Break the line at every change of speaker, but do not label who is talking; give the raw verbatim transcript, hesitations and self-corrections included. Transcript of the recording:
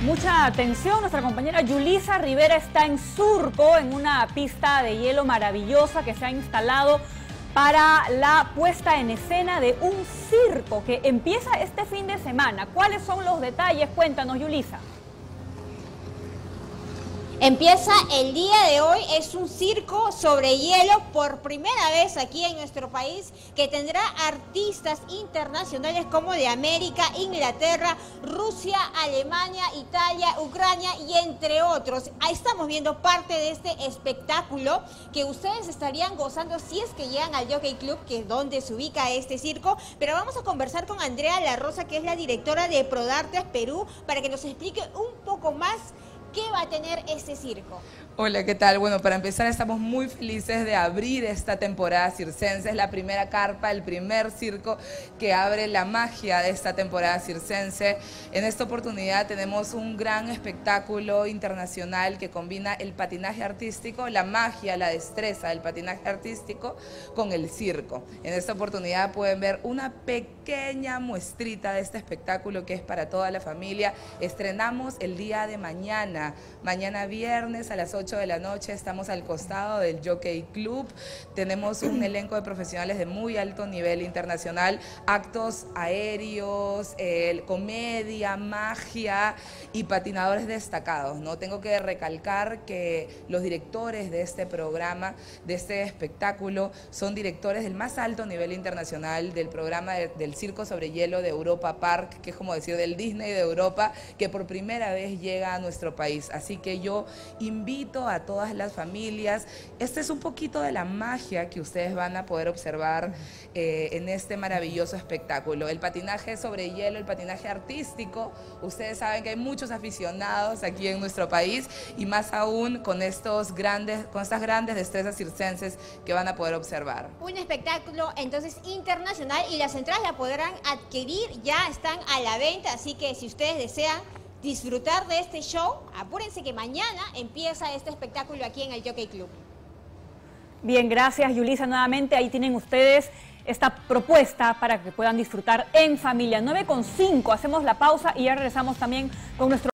Mucha atención, nuestra compañera Yulisa Rivera está en Surco, en una pista de hielo maravillosa que se ha instalado para la puesta en escena de un circo que empieza este fin de semana. ¿Cuáles son los detalles? Cuéntanos, Yulisa.
Empieza el día de hoy, es un circo sobre hielo por primera vez aquí en nuestro país, que tendrá artistas internacionales como de América, Inglaterra, Rusia, Alemania, Italia, Ucrania y entre otros. Ahí estamos viendo parte de este espectáculo que ustedes estarían gozando si es que llegan al Jockey Club, que es donde se ubica este circo. Pero vamos a conversar con Andrea La Rosa, que es la directora de Prodartes Perú, para que nos explique un poco más ¿qué va a tener este circo?
Hola, ¿qué tal? Bueno, para empezar estamos muy felices de abrir esta temporada circense. Es la primera carpa, el primer circo que abre la magia de esta temporada circense. En esta oportunidad tenemos un gran espectáculo internacional que combina el patinaje artístico, la magia, la destreza del patinaje artístico con el circo. En esta oportunidad pueden ver una pequeña muestrita de este espectáculo que es para toda la familia. Estrenamos el día de mañana, mañana viernes a las ocho de la noche, estamos al costado del Jockey Club. Tenemos un elenco de profesionales de muy alto nivel internacional, actos aéreos, eh, comedia, magia y patinadores destacados, ¿no? Tengo que recalcar que los directores de este programa, de este espectáculo, son directores del más alto nivel internacional del programa de, del Circo sobre Hielo de Europa Park, que es como decir del Disney de Europa, que por primera vez llega a nuestro país. Así que yo invito a todas las familias. Este es un poquito de la magia que ustedes van a poder observar eh, en este maravilloso espectáculo. El patinaje sobre hielo, el patinaje artístico. Ustedes saben que hay muchos aficionados aquí en nuestro país y más aún con estos grandes, con estas grandes destrezas circenses que van a poder observar.
Un espectáculo entonces internacional y las entradas la podrán adquirir, ya están a la venta, así que si ustedes desean disfrutar de este show, apúrense que mañana empieza este espectáculo aquí en el Jockey Club.
Bien, gracias Yulisa nuevamente. Ahí tienen ustedes esta propuesta para que puedan disfrutar en familia. nueve con cinco, hacemos la pausa y ya regresamos también con nuestro